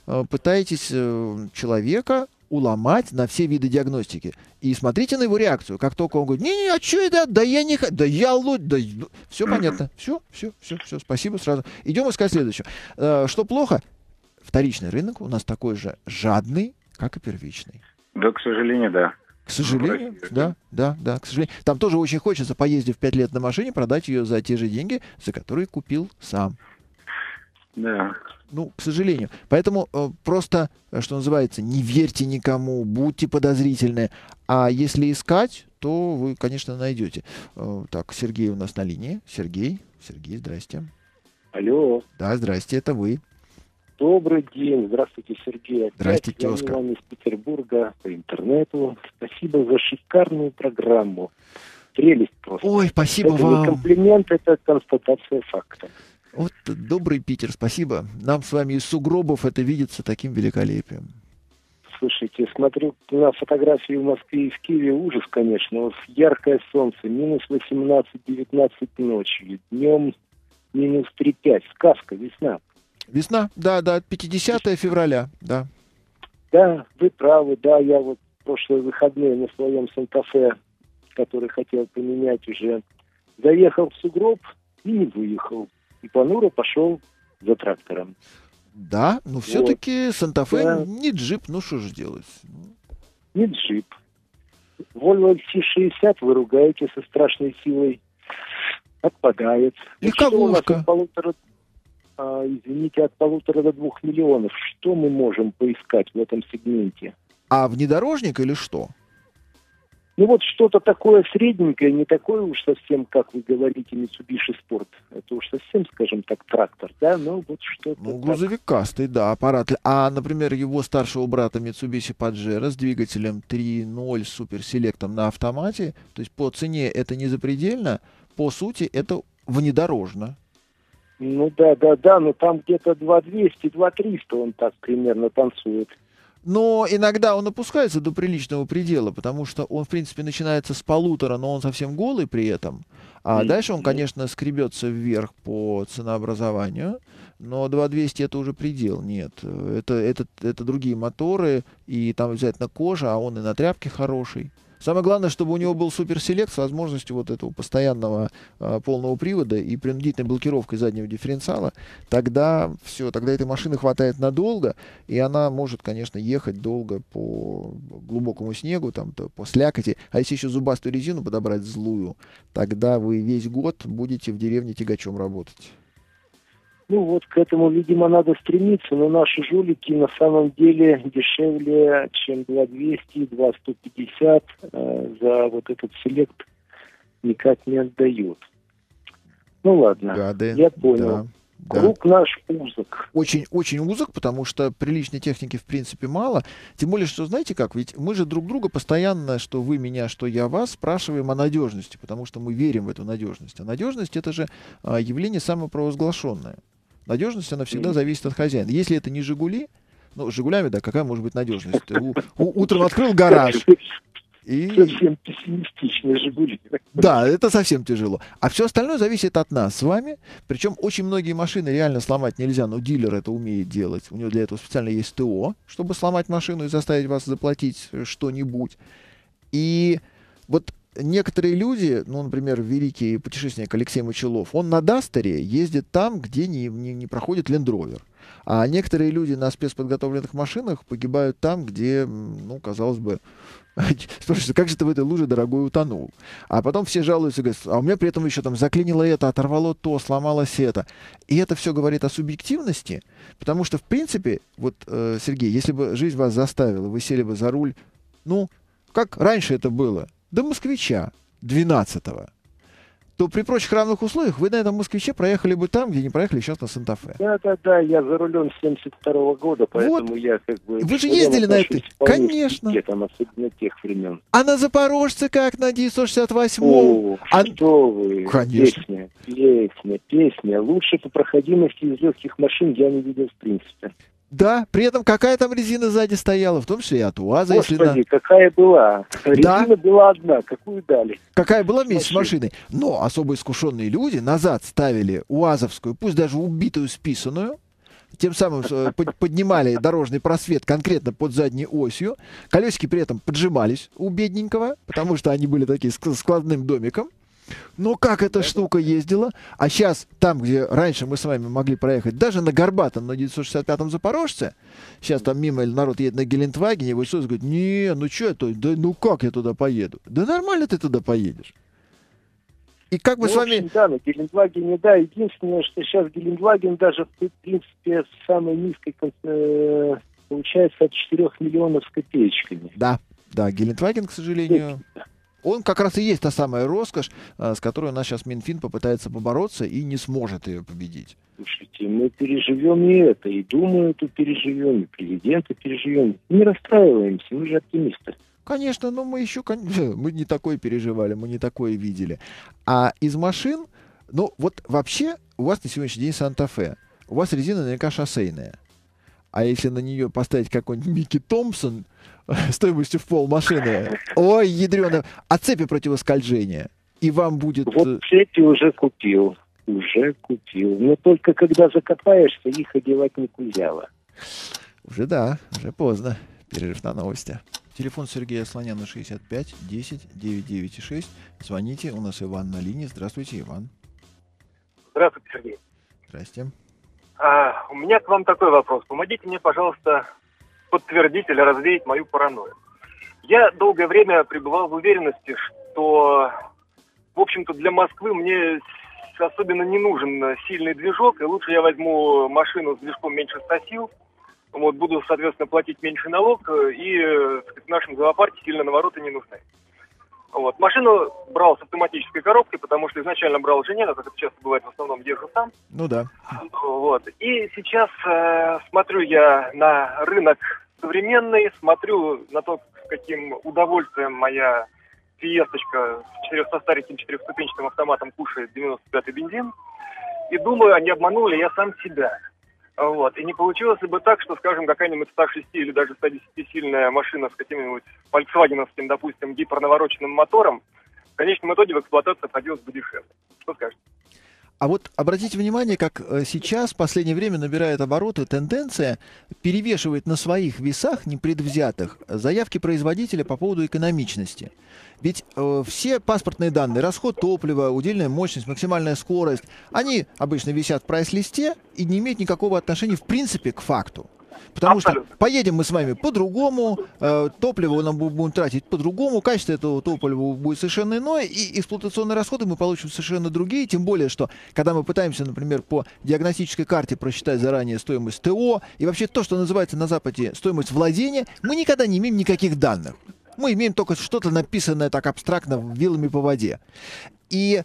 пытаетесь человека уломать на все виды диагностики. И смотрите на его реакцию. Как только он говорит, не-не, а что это? Да я не хочу, да я лудь, да... Все понятно. Все, спасибо сразу. Идем искать следующего. Что плохо? Вторичный рынок у нас такой же жадный, как и первичный. Да, к сожалению, да. К сожалению, да, к сожалению. Там тоже очень хочется, поездив 5 лет на машине, продать ее за те же деньги, за которые купил сам. Да. Ну, к сожалению. Поэтому просто, что называется, не верьте никому, будьте подозрительны. А если искать, то вы, конечно, найдете. Так, Сергей у нас на линии. Сергей, здрасте. Алло. Да, здрасте, это вы. Добрый день. Здравствуйте, Сергей. Здравствуйте, я Оскар. вам из Петербурга по интернету. Спасибо за шикарную программу. Прелесть просто. Ой, спасибо это вам. Это не комплимент, это констатация факта. Вот добрый Питер, спасибо. Нам с вами из сугробов это видится таким великолепием. Слушайте, смотрю на фотографии в Москве и в Киеве, ужас, конечно. Вот яркое солнце, минус 18-19 ночью, днем минус 3-5. Сказка, весна. Весна, да, 50 февраля, да. Да, вы правы, да, я вот прошлые выходные на своем Санта-Фе, который хотел поменять уже, заехал в сугроб и не выехал. И понуро пошел за трактором. Да, но все-таки Санта-Фе не джип, ну что же делать? Не джип. Volvo XC60 вы ругаете со страшной силой. Отпадает. Легковушка. Извините, от 1,5 до 2 миллионов. Что мы можем поискать в этом сегменте? А внедорожник или что? Ну вот что-то такое средненькое, не такое уж совсем, как вы говорите, Mitsubishi Sport. Это уж совсем, скажем так, трактор, да? Ну вот что-то. Ну, грузовикастый, да, аппарат. А, например, его старшего брата Mitsubishi Pajero с двигателем 3.0 суперселектом на автомате, то есть по цене это не запредельно, по сути это внедорожно. Ну да, но там где-то 2200, 2300 он так примерно танцует. Но иногда он опускается до приличного предела, потому что он, в принципе, начинается с 1,5, но он совсем голый при этом. А дальше он, конечно, скребется вверх по ценообразованию, но 2200 это уже предел. Нет, это другие моторы, и там обязательно кожа, а он и на тряпке хороший. Самое главное, чтобы у него был суперселект с возможностью вот этого постоянного полного привода и принудительной блокировкой заднего дифференциала. Тогда все, тогда этой машины хватает надолго, и она может, конечно, ехать долго по глубокому снегу, там, по слякоти. А если еще зубастую резину подобрать злую, тогда вы весь год будете в деревне тягачом работать. Ну вот к этому, видимо, надо стремиться, но наши жулики на самом деле дешевле, чем 2200, 2150 за вот этот селект никак не отдают. Ну ладно, Гады. Я понял. Да. Круг наш узок. Очень узок, потому что приличной техники в принципе мало. Тем более, что знаете как, ведь мы же друг друга постоянно, что вы меня, что я вас, спрашиваем о надежности, потому что мы верим в эту надежность. А надежность — это же явление самопровозглашенное. Надежность, она всегда зависит от хозяина. Если это не «Жигули», ну, с «Жигулями», да, какая может быть надежность? Утром открыл гараж. Совсем пессимистичные «Жигули». Да, это совсем тяжело. А все остальное зависит от нас с вами. Причем очень многие машины реально сломать нельзя, но дилер это умеет делать. У него для этого специально есть ТО, чтобы сломать машину и заставить вас заплатить что-нибудь. И вот некоторые люди, ну, например, великий путешественник Алексей Мочелов, он на Дастере ездит там, где не проходит Land Rover. А некоторые люди на спецподготовленных машинах погибают там, где, ну, казалось бы, спрашивается, как же ты в этой луже, дорогой, утонул? А потом все жалуются, говорят, а у меня при этом еще там заклинило это, оторвало то, сломалось это. И это все говорит о субъективности, потому что, в принципе, вот, Сергей, если бы жизнь вас заставила, вы сели бы за руль, ну, как раньше это было, до «Москвича» 12-го, то при прочих равных условиях вы на этом «Москвиче» проехали бы там, где не проехали сейчас на Санта-Фе. Да, я за рулем с 72-го года, поэтому вот. Я как бы... Вы же ездили на этой? Конечно. Там, особенно тех времен. А на «Запорожце» как на 968-м? Что вы? Конечно. Песня. Лучше по проходимости из легких машин я не видел в принципе. Да, при этом какая там резина сзади стояла, в том числе и от УАЗа. Господи, какая была. Резина была одна, какую дали. Какая была вместе с машиной. Но особо искушенные люди назад ставили УАЗовскую, пусть даже убитую, списанную, тем самым поднимали дорожный просвет конкретно под задней осью. Колесики при этом поджимались у бедненького, потому что они были такие складным домиком. Но как эта штука ездила? А сейчас, там, где раньше мы с вами могли проехать, даже на Горбатом, на 965-м Запорожце, сейчас там мимо народ едет на Гелендвагене, и Высоцкий говорит, не, ну что это, да ну как я туда поеду? Да нормально ты туда поедешь. И как мы с вами... общем, да, на Гелендвагене, да. Единственное, что сейчас Гелендваген даже, в принципе, с самой низкой, получается, от 4 миллионов с копеечками. Да, Гелендваген, к сожалению... Он как раз и есть та самая роскошь, с которой у нас сейчас Минфин попытается побороться и не сможет ее победить. Слушайте, мы переживем и это, и Думу эту переживем, и президента переживем. Не расстраиваемся, мы же оптимисты. Конечно, но мы еще... Мы не такое переживали, мы не такое видели. А из машин... Ну, вот вообще у вас на сегодняшний день Санта-Фе. У вас резина наверняка шоссейная. А если на нее поставить какой-нибудь Микки Томпсон стоимостью в пол машины, ой, ядрёно, а цепи противоскольжения, и вам будет... Вот цепи уже купил. Но только когда закопаешься, их одевать не кузява. Уже да, уже поздно. Перерыв на новости. Телефон Сергея Слоняна 65 10 996. Звоните, у нас Иван на линии. Здравствуйте, Иван. Здравствуйте, Сергей. Здрасте. У меня к вам такой вопрос. Помогите мне, пожалуйста, подтвердить или развеять мою паранойю. Я долгое время пребывал в уверенности, что, в общем-то, для Москвы мне особенно не нужен сильный движок, и лучше я возьму машину с движком меньше 100 сил, вот, буду, соответственно, платить меньше налог, и в нашем зоопарке сильно навороты не нужны. Вот. Машину брал с автоматической коробкой, потому что изначально брал жене, как это часто бывает, в основном езжу сам. Ну да. Вот. И сейчас смотрю я на рынок современный, смотрю на то, с каким удовольствием моя фиесточка со стареньким 4-ступенчатым автоматом кушает 95-й бензин, и думаю, а не обманул ли я сам себя. Вот. И не получилось бы так, что, скажем, какая-нибудь 106 или даже 110-сильная машина с каким-нибудь фольксвагеновским, допустим, гипернавороченным мотором в конечном итоге в эксплуатацию обходилась бы дешевле. Что скажете? А вот обратите внимание, как сейчас в последнее время набирает обороты тенденция перевешивать на своих весах непредвзятых заявки производителя по поводу экономичности. Ведь все паспортные данные, расход топлива, удельная мощность, максимальная скорость, они обычно висят в прайс-листе и не имеют никакого отношения в принципе к факту. Потому Абсолютно. что поедем мы с вами по-другому, топливо нам будем тратить по-другому, качество этого топлива будет совершенно иное, и эксплуатационные расходы мы получим совершенно другие, тем более, что когда мы пытаемся, например, по диагностической карте просчитать заранее стоимость ТО, и вообще то, что называется на Западе стоимость владения, мы никогда не имеем никаких данных. Мы имеем только что-то написанное так абстрактно вилами по воде. И...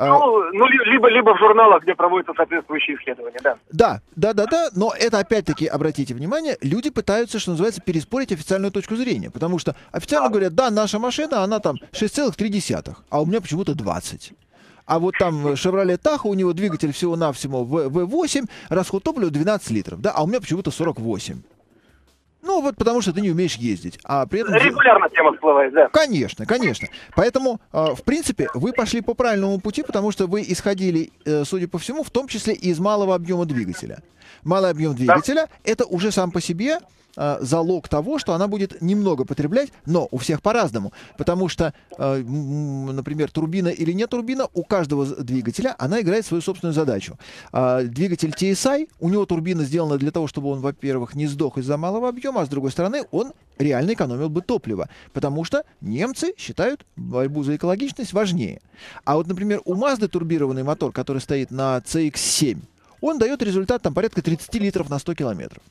либо в журналах, где проводятся соответствующие исследования, да. Да, но это опять-таки, обратите внимание, люди пытаются, что называется, переспорить официальную точку зрения, потому что официально говорят, да, наша машина, она там 6,3, а у меня почему-то 20. А вот там Chevrolet Tahoe, у него двигатель всего-навсего V8, расход топлива 12 литров, да, а у меня почему-то 48. Ну, вот потому что ты не умеешь ездить. А при этом... Регулярно тема всплывает, да. Конечно. Поэтому, в принципе, вы пошли по правильному пути, потому что вы исходили, судя по всему, в том числе из малого объема двигателя. Малый объем двигателя — это уже сам по себе залог того, что она будет немного потреблять, но у всех по-разному. Потому что, например, турбина или не турбина, у каждого двигателя она играет свою собственную задачу. Двигатель TSI, у него турбина сделана для того, чтобы он, во-первых, не сдох из-за малого объема, а с другой стороны, он реально экономил бы топливо. Потому что немцы считают борьбу за экологичность важнее. А вот, например, у Mazda турбированный мотор, который стоит на CX-7, он дает результат там порядка 30 литров на 100 километров.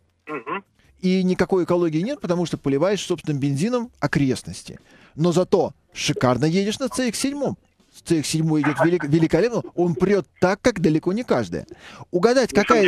И никакой экологии нет, потому что поливаешь собственным бензином окрестности. Но зато шикарно едешь на CX-7. CX-7 идет великолепно, он прет так, как далеко не каждая. Угадать, какая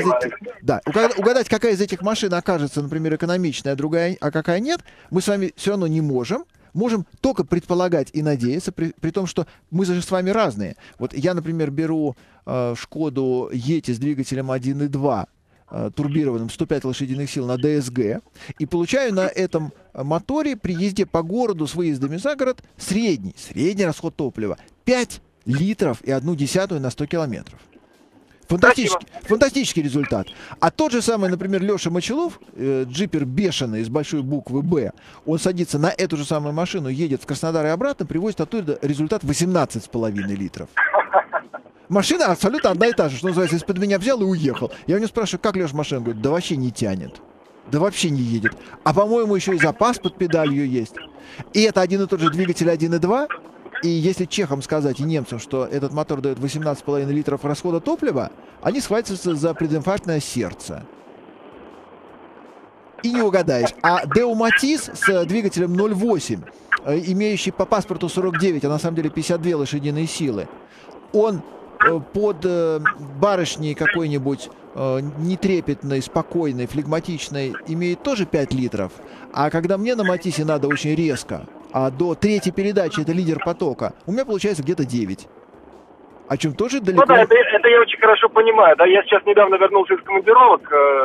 из этих машин окажется, например, экономичная, а другая, а какая нет, мы с вами все равно не можем. Можем только предполагать и надеяться, при том, что мы же с вами разные. Вот я, например, беру Шкоду Yeti с двигателем 1.2, турбированным 105 лошадиных сил на ДСГ, и получаю на этом моторе при езде по городу с выездами за город средний расход топлива 5 литров и 0,1 на 100 километров. Фантастический результат. А тот же самый, например, Леша Мочелов, джипер бешеный из большой буквы «Б», он садится на эту же самую машину, едет в Краснодар и обратно, привозит оттуда результат 18,5 литров. Машина абсолютно одна и та же, что называется, из-под меня взял и уехал. Я у него спрашиваю, как Леша машина? Говорит, да вообще не тянет. Да вообще не едет. А, по-моему, еще и запас под педалью есть. И это один и тот же двигатель 1.2. И если чехам сказать и немцам, что этот мотор дает 18,5 литров расхода топлива, они схватятся за прединфарктное сердце. И не угадаешь. А Део Матис с двигателем 0.8, имеющий по паспорту 49, а на самом деле 52 лошадиные силы, он под барышней какой-нибудь нетрепетной, спокойной, флегматичной имеет тоже 5 литров. А когда мне на Матисе надо очень резко, а до третьей передачи это лидер потока, у меня получается где-то 9. О чем тоже далеко... Ну да, это я очень хорошо понимаю. Да, я сейчас недавно вернулся из командировок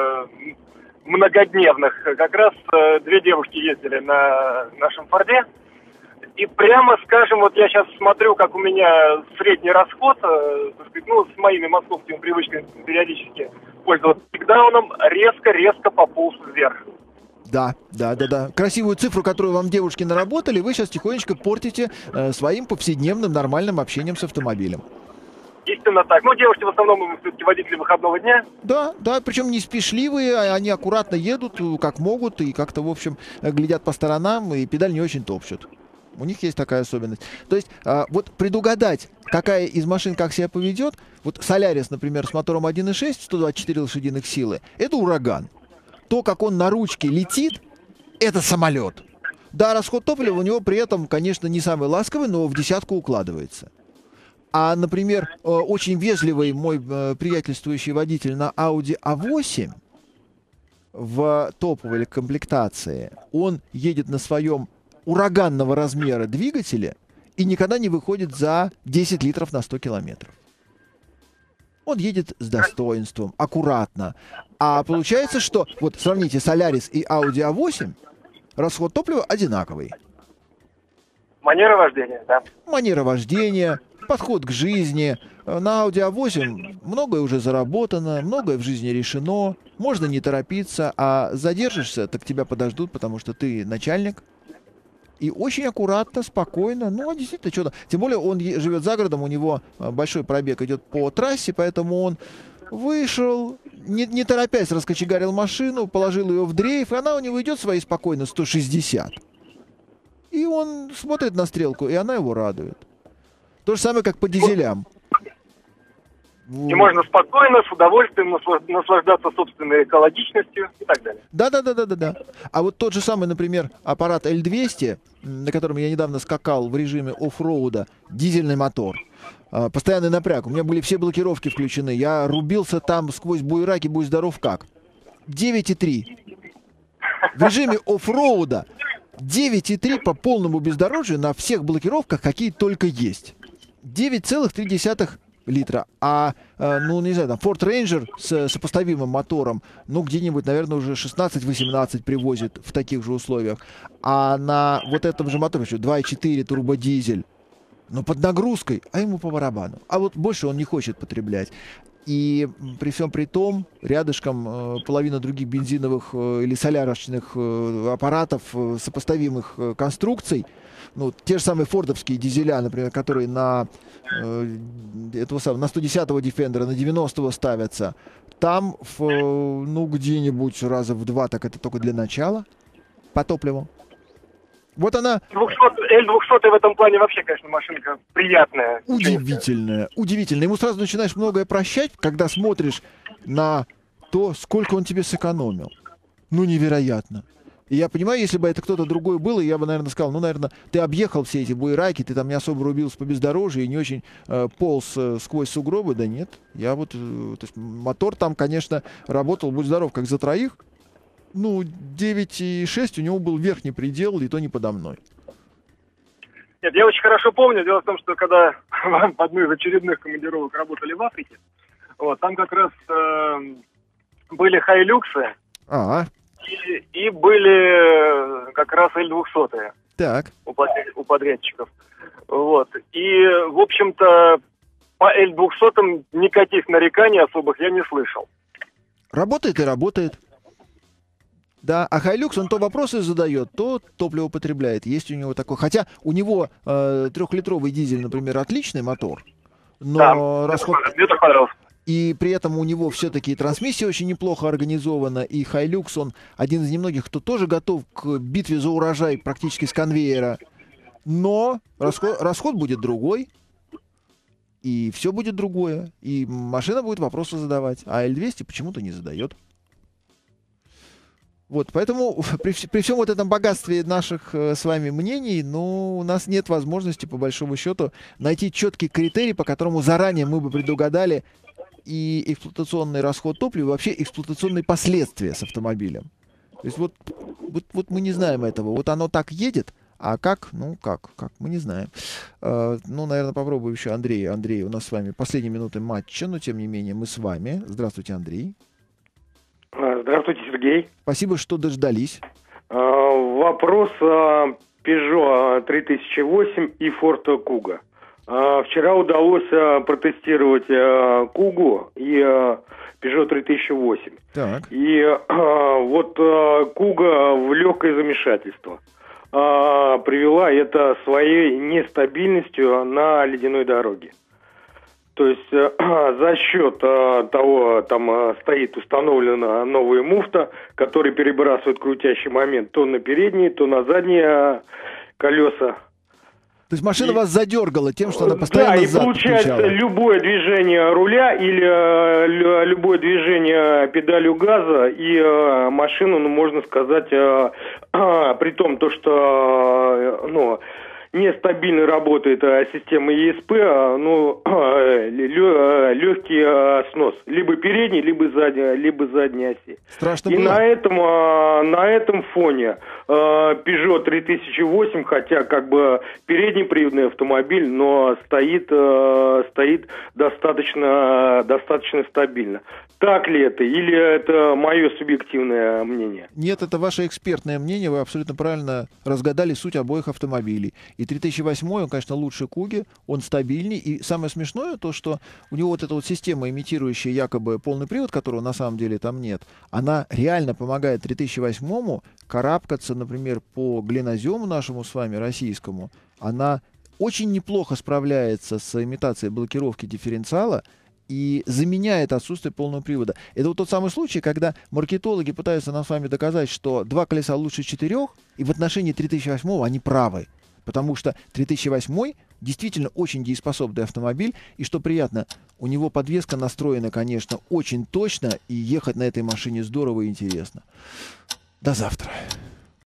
многодневных. Как раз две девушки ездили на нашем Форде. И прямо скажем, вот я сейчас смотрю, как у меня средний расход, так сказать, ну, с моими московскими привычками периодически пользоваться бэкдауном, резко пополз вверх. Да. Красивую цифру, которую вам девушки наработали, вы сейчас тихонечко портите своим повседневным нормальным общением с автомобилем. Истинно так. Ну, девушки в основном все-таки водители выходного дня. Да, причем не спешливые, они аккуратно едут, как могут, и как-то, в общем, глядят по сторонам, и педаль не очень топчут. У них есть такая особенность. То есть вот предугадать, какая из машин как себя поведет, вот Солярис, например, с мотором 1.6, 124 лошадиных силы, это ураган. То, как он на ручке летит, это самолет. Да, расход топлива у него при этом, конечно, не самый ласковый, но в десятку укладывается. А, например, очень вежливый мой приятельствующий водитель на Audi A8 в топовой комплектации, он едет на своем ураганного размера двигателя и никогда не выходит за 10 литров на 100 километров. Он едет с достоинством, аккуратно. А получается, что, вот сравните Солярис и Audi A8, расход топлива одинаковый. Манера вождения, да. Манера вождения, подход к жизни. На Audi A8 многое уже заработано, многое в жизни решено. Можно не торопиться, а задержишься, так тебя подождут, потому что ты начальник. И очень аккуратно, спокойно, ну, действительно, что-то. Тем более он живет за городом, у него большой пробег идет по трассе, поэтому он вышел, не торопясь, раскочегарил машину, положил ее в дрейф, и она у него идет своей спокойно 160. И он смотрит на стрелку, и она его радует. То же самое, как по дизелям. И можно спокойно, с удовольствием наслаждаться собственной экологичностью и так далее. Да. А вот тот же самый, например, аппарат L200, на котором я недавно скакал в режиме оффроуда, дизельный мотор, постоянный напряг, у меня были все блокировки включены, я рубился там сквозь буераки, будь здоров как. 9,3. В режиме оффроуда 9,3 по полному бездорожью на всех блокировках, какие только есть. 9,3 литра. А, ну, не знаю, там, Ford Ranger с сопоставимым мотором, ну, где-нибудь, наверное, уже 16-18 привозит в таких же условиях. А на вот этом же моторе еще 2,4 турбодизель, но под нагрузкой, а ему по барабану. А вот больше он не хочет потреблять. И при всем при том, рядышком половина других бензиновых или солярочных аппаратов сопоставимых конструкций, ну, те же самые фордовские дизеля, например, которые на 110-го Defender, на 90-го ставятся, там, ну, где-нибудь раза в 2, так это только для начала, по топливу. Вот она... L200 в этом плане вообще, конечно, машинка приятная. Удивительная. Ему сразу начинаешь многое прощать, когда смотришь на то, сколько он тебе сэкономил. Ну, невероятно. И я понимаю, если бы это кто-то другой был, я бы, наверное, сказал, ну, наверное, ты объехал все эти буераки, ты там не особо рубился по бездорожью и не очень полз сквозь сугробы. Да нет, я вот... То есть мотор там, конечно, работал, будь здоров, как за троих. Ну, 9,6 у него был верхний предел, и то не подо мной. Нет, я очень хорошо помню. Дело в том, что когда в одной из очередных командировок работали в Африке, вот, там как раз были хайлюксы. И были как раз L200 так. у подрядчиков. Вот. И, в общем-то, по L200 никаких нареканий особых я не слышал. Работает и работает. Да, а Hilux, он то вопросы задает, то топливо потребляет. Есть у него такой. Хотя у него 3-литровый дизель, например, отличный мотор, но да, расход... Мне так понравилось. И при этом у него все-таки трансмиссия очень неплохо организована, и Hilux, он один из немногих, кто тоже готов к битве за урожай практически с конвейера. Но расход будет другой, и все будет другое, и машина будет вопросы задавать, а L200 почему-то не задает. Вот, поэтому при всем вот этом богатстве наших с вами мнений, ну, у нас нет возможности, по большому счету, найти четкий критерий, по которому заранее мы бы предугадали и эксплуатационный расход топлива, и вообще эксплуатационные последствия с автомобилем. То есть вот мы не знаем этого. Вот оно так едет, а как? Ну, как? Мы не знаем. Ну, наверное, попробую еще Андрей. Андрей, у нас с вами последние минуты матча, но тем не менее мы с вами. Здравствуйте, Андрей. Здравствуйте, Сергей. Спасибо, что дождались. Вопрос Peugeot 3008 и Ford Kuga. Вчера удалось протестировать Kuga и Peugeot 3008. Так. И вот Kuga в легкое замешательство. Привела это своей нестабильностью на ледяной дороге. То есть за счет того, там стоит установлена новая муфта, которая перебрасывает крутящий момент то на передние, то на задние колеса. То есть машина вас задергала тем, что она постоянно да, и получается включала. Любое движение руля или любое движение педалью газа, и машину, ну, можно сказать, при том, то, что нестабильно работает система ESP, легкий снос. Либо передней, либо задней оси. Страшно и было. На этом фоне Peugeot 3008, хотя как бы переднеприводный автомобиль, но стоит достаточно стабильно. Так ли это? Или это мое субъективное мнение? Нет, это ваше экспертное мнение. Вы абсолютно правильно разгадали суть обоих автомобилей. И 3008, он, конечно, лучше Куги, он стабильней. И самое смешное то, что у него вот эта вот система, имитирующая якобы полный привод, которого на самом деле там нет, она реально помогает 3008 карабкаться, например, по глинозему нашему с вами, российскому. Она очень неплохо справляется с имитацией блокировки дифференциала и заменяет отсутствие полного привода. Это вот тот самый случай, когда маркетологи пытаются нам с вами доказать, что два колеса лучше 4, и в отношении 3008 они правы. Потому что 3008 действительно очень дееспособный автомобиль, и что приятно, у него подвеска настроена, конечно, очень точно, и ехать на этой машине здорово и интересно. До завтра.